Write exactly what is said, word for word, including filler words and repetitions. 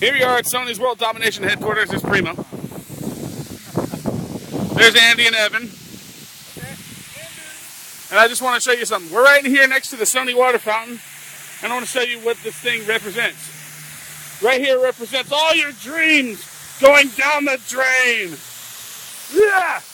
Here we are at Sony's World Domination headquarters. There's Primo. There's Andy and Evan. And I just want to show you something. We're right in here next to the Sony water fountain. And I want to show you what this thing represents. Right here represents all your dreams going down the drain. Yeah!